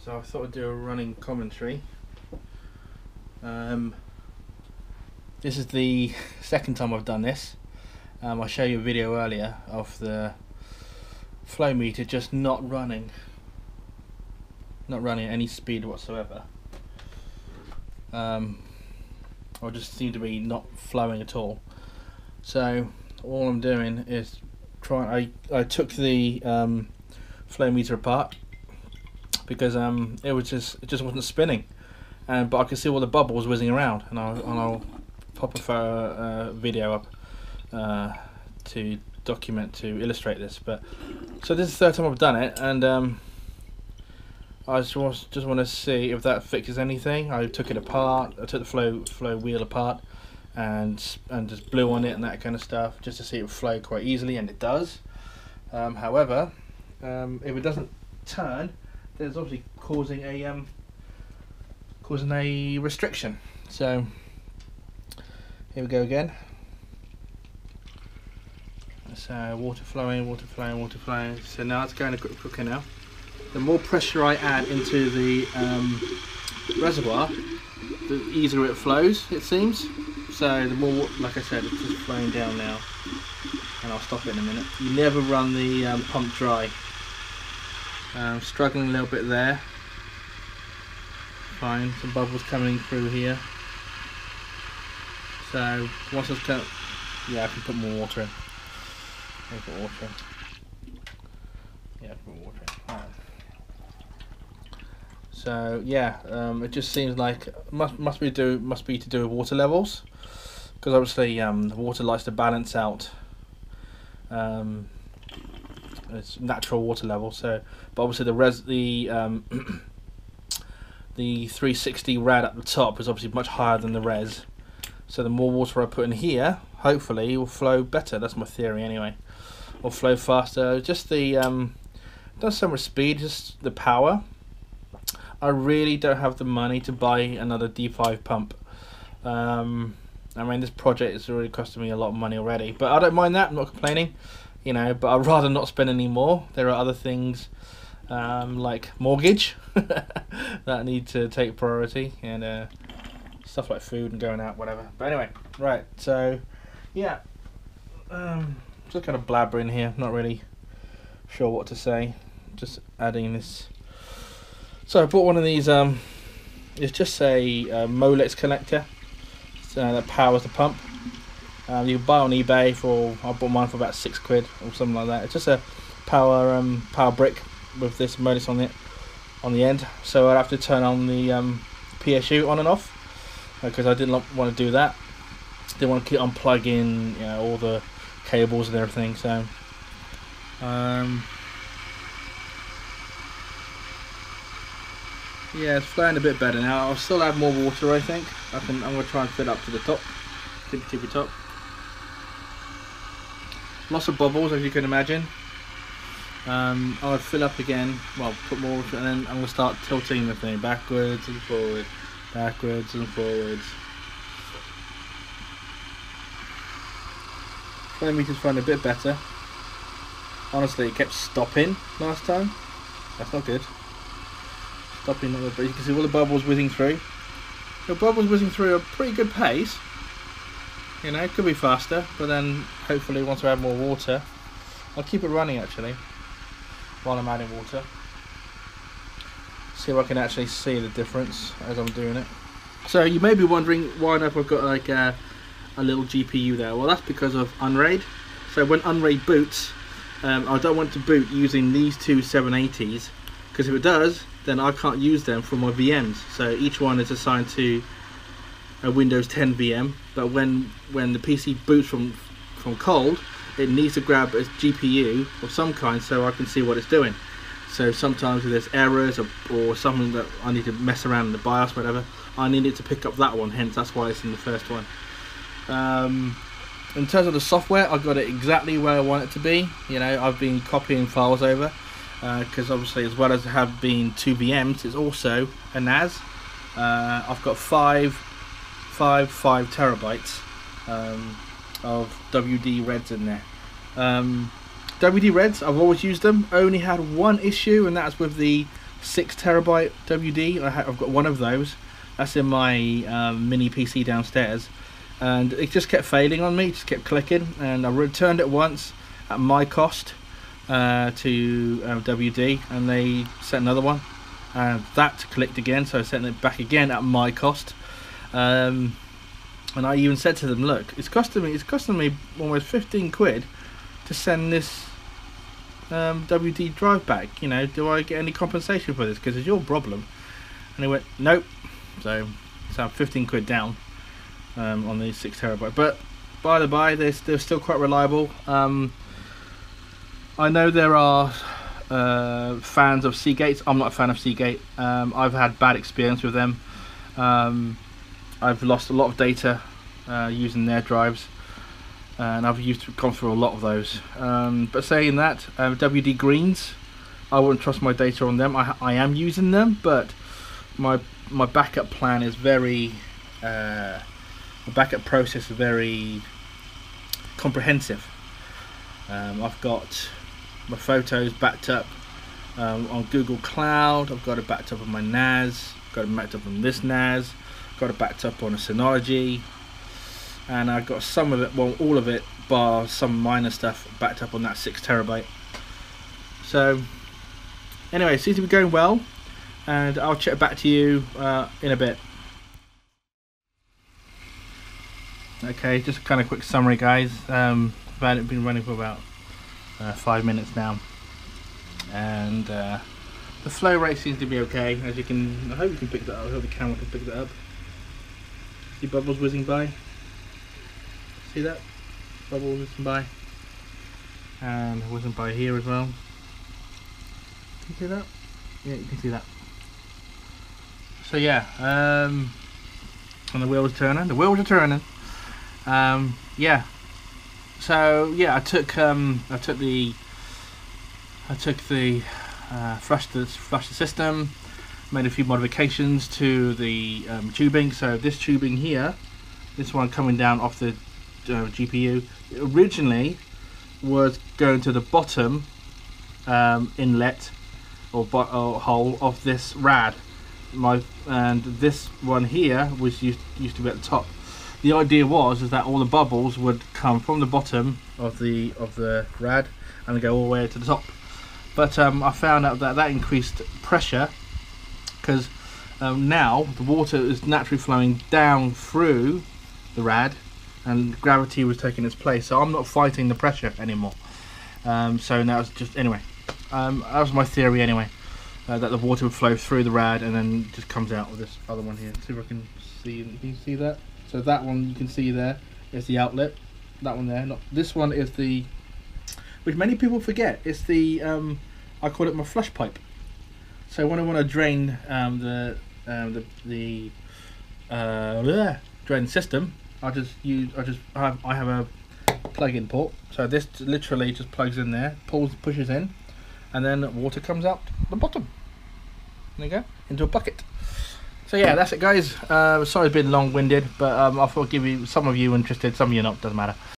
So I thought I'd do a running commentary. This is the second time I've done this. I showed you a video earlier of the flow meter just not running at any speed whatsoever, or just seem to be not flowing at all. So all I'm doing is I took the flow meter apart because it just wasn't spinning, but I could see all the bubbles whizzing around, and I'll pop a video up to document, to illustrate this. But so this is the third time I've done it, and I just want to see if that fixes anything. I took it apart. I took the flow wheel apart and just blew on it and that kind of stuff, just to see it would flow quite easily, and it does. However, if it doesn't turn, then it's obviously causing a restriction. So here we go again. So water flowing. So now it's going to cooker now. The more pressure I add into the reservoir, the easier it flows, it seems. So the more, like I said, it's just flowing down now, and I'll stop it in a minute. You never run the pump dry. Struggling a little bit there. Fine, some bubbles coming through here. So once it's cut, yeah, I can put more water in. I'll put water in. Yeah, put water in. Right. So yeah, it just seems like must be to do with water levels, because obviously the water likes to balance out its natural water level. So, but obviously the 360 rad at the top is obviously much higher than the res. So the more water I put in here, hopefully it will flow better. That's my theory anyway. Or flow faster. Just the not so much speed, just the power. I really don't have the money to buy another D5 pump. I mean, this project is already costing me a lot of money already, but I don't mind that. I'm not complaining, you know. But I'd rather not spend any more. There are other things like mortgage that need to take priority, and stuff like food and going out, whatever. But anyway, right. So yeah, just kind of blabbering here. Not really sure what to say. Just adding this. So I bought one of these. It's just a Molex connector that powers the pump. You can buy on eBay for, I bought mine for about £6 or something like that. It's just a power brick with this Molex on the end. So I'd have to turn on the PSU on and off, because I didn't want to do that. Didn't want to keep unplugging, you know, all the cables and everything. So yeah, it's flowing a bit better now. I'll still add more water, I think. I'm going to try and fill up to the top, tippy top. Lots of bubbles, as you can imagine. I'll fill up again, well, put more water, and then I'm going to start tilting the thing backwards and forwards, backwards and forwards. Flow meter's flowing a bit better. Honestly, it kept stopping last time. That's not good. Stopping, but you can see all the bubbles whizzing through. The bubbles whizzing through at a pretty good pace. You know, it could be faster, but then hopefully once I add more water, I'll keep it running actually while I'm adding water. See if I can actually see the difference as I'm doing it. So you may be wondering why I've got like a little GPU there. Well, that's because of Unraid. So when Unraid boots, I don't want to boot using these two 780s, because if it does, then I can't use them for my VMs. So each one is assigned to a Windows 10 VM, but when the PC boots from cold, it needs to grab a GPU of some kind so I can see what it's doing. So sometimes if there's errors or something that I need to mess around in the BIOS, whatever, I need it to pick up that one, hence that's why it's in the first one. In terms of the software, I've got it exactly where I want it to be. You know, I've been copying files over, because obviously, as well as have been 2 VMs, it's also a NAS. I've got five terabytes of WD Reds in there. WD Reds, I've always used them. Only had one issue, and that's with the 6TB WD. I've got one of those. That's in my mini PC downstairs, and it just kept failing on me. It just kept clicking, and I returned it once at my cost to WD, and they sent another one, and that clicked again, so I sent it back again at my cost. And I even said to them, look, it's costing me almost 15 quid to send this WD drive back. You know, do I get any compensation for this? Because it's your problem. And they went, nope. So I'm 15 quid down on the 6TB. But by the by, they're still quite reliable. I know there are fans of Seagates. I'm not a fan of Seagate. I've had bad experience with them. I've lost a lot of data using their drives, and I've gone through a lot of those. But saying that, WD Greens, I wouldn't trust my data on them. I am using them, but my backup plan is very my backup process is very comprehensive. I've got my photos backed up on Google Cloud. I've got it backed up on my NAS. Got it backed up on this NAS. Got it backed up on a Synology, and I've got some of it, well, all of it, bar some minor stuff, backed up on that 6TB. So anyway, it seems to be going well, and I'll check back to you in a bit. Okay, just a kind of quick summary, guys. I've been running for about 5 minutes now, and the flow rate seems to be okay. As you can, I hope you can pick that up. I hope the camera can pick that up. See bubbles whizzing by. See that? Bubbles whizzing by, and whizzing by here as well. Can you see that? Yeah, you can see that. So yeah, and the wheels are turning. The wheels are turning. Yeah. So yeah, I took the flushed the system, made a few modifications to the tubing. So this tubing here, this one coming down off the GPU, originally was going to the bottom inlet or hole of this rad. And this one here was used to be at the top. The idea is that all the bubbles would come from the bottom of the rad and go all the way to the top. But I found out that increased pressure, because now the water is naturally flowing down through the rad, and gravity was taking its place. So I'm not fighting the pressure anymore. So now it's just, anyway, that was my theory anyway, that the water would flow through the rad and then just comes out of this other one here. See if I can see. Can you see that? So that one you can see there is the outlet. That one there. Not this one is the, which many people forget. It's the I call it my flush pipe. So when I want to drain the drain system, I have a plug-in port. So this literally just plugs in there, pushes in, and then water comes out the bottom. There you go, into a bucket. So yeah, that's it, guys. Sorry it's been long-winded, but I thought I'd give you, some of you interested, some of you not, doesn't matter.